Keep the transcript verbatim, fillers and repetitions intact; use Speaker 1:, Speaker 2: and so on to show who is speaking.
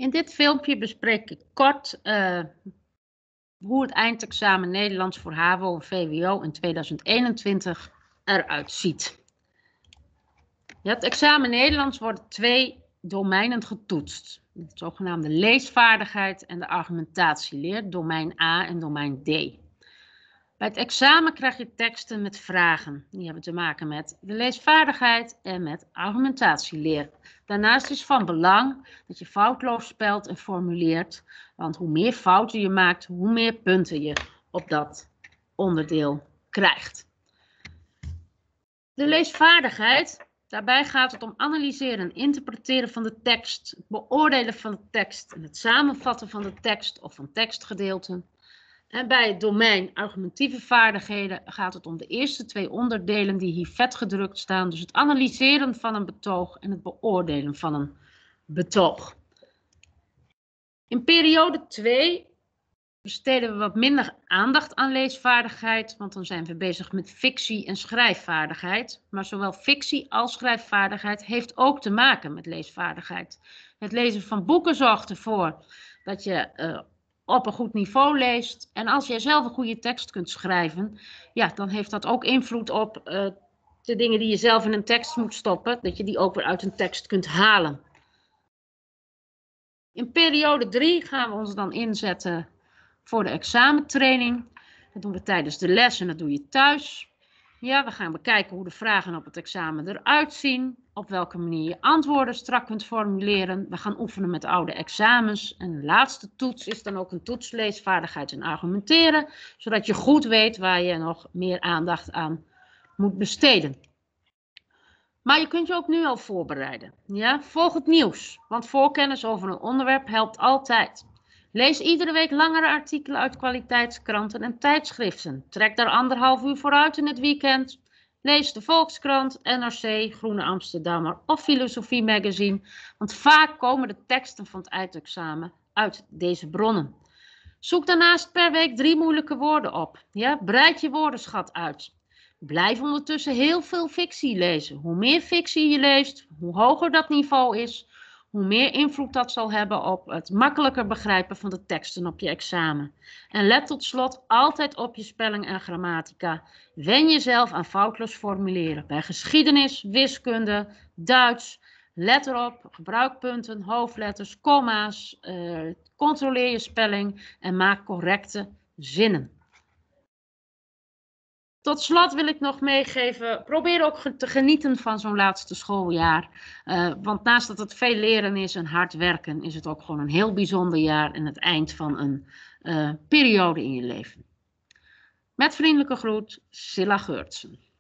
Speaker 1: In dit filmpje bespreek ik kort uh, hoe het eindexamen Nederlands voor H A V O en V W O in tweeduizend eenentwintig eruit ziet. Ja, het examen Nederlands wordt twee domeinen getoetst. De zogenaamde leesvaardigheid en de argumentatieleer, domein A en domein D. Bij het examen krijg je teksten met vragen. Die hebben te maken met de leesvaardigheid en met argumentatieleer. Daarnaast is van belang dat je foutloos spelt en formuleert. Want hoe meer fouten je maakt, hoe meer punten je op dat onderdeel krijgt. De leesvaardigheid, daarbij gaat het om analyseren en interpreteren van de tekst, het beoordelen van de tekst en het samenvatten van de tekst of van tekstgedeelten. En bij het domein argumentieve vaardigheden gaat het om de eerste twee onderdelen die hier vet gedrukt staan. Dus het analyseren van een betoog en het beoordelen van een betoog. In periode twee besteden we wat minder aandacht aan leesvaardigheid, want dan zijn we bezig met fictie en schrijfvaardigheid. Maar zowel fictie als schrijfvaardigheid heeft ook te maken met leesvaardigheid. Het lezen van boeken zorgt ervoor dat je uh, op een goed niveau leest. En als jij zelf een goede tekst kunt schrijven, ja, dan heeft dat ook invloed op uh, de dingen die je zelf in een tekst moet stoppen, dat je die ook weer uit een tekst kunt halen. In periode drie gaan we ons dan inzetten voor de examentraining. Dat doen we tijdens de les en dat doe je thuis. Ja, we gaan bekijken hoe de vragen op het examen eruit zien. Op welke manier je antwoorden strak kunt formuleren. We gaan oefenen met oude examens. En de laatste toets is dan ook een toets leesvaardigheid en argumenteren. Zodat je goed weet waar je nog meer aandacht aan moet besteden. Maar je kunt je ook nu al voorbereiden. Ja? Volg het nieuws, want voorkennis over een onderwerp helpt altijd. Lees iedere week langere artikelen uit kwaliteitskranten en tijdschriften. Trek daar anderhalf uur vooruit in het weekend. Lees de Volkskrant, N R C, Groene Amsterdammer of Filosofie Magazine. Want vaak komen de teksten van het eindexamen uit deze bronnen. Zoek daarnaast per week drie moeilijke woorden op. Ja? Breid je woordenschat uit. Blijf ondertussen heel veel fictie lezen. Hoe meer fictie je leest, hoe hoger dat niveau is, hoe meer invloed dat zal hebben op het makkelijker begrijpen van de teksten op je examen. En let tot slot altijd op je spelling en grammatica. Wen jezelf aan foutloos formuleren. Bij geschiedenis, wiskunde, Duits. Let erop, gebruik punten, hoofdletters, komma's. Uh, controleer je spelling en maak correcte zinnen. Tot slot wil ik nog meegeven, probeer ook te genieten van zo'n laatste schooljaar. Uh, want naast dat het veel leren is en hard werken, is het ook gewoon een heel bijzonder jaar en het eind van een uh, periode in je leven. Met vriendelijke groet, Silla Geurtsen.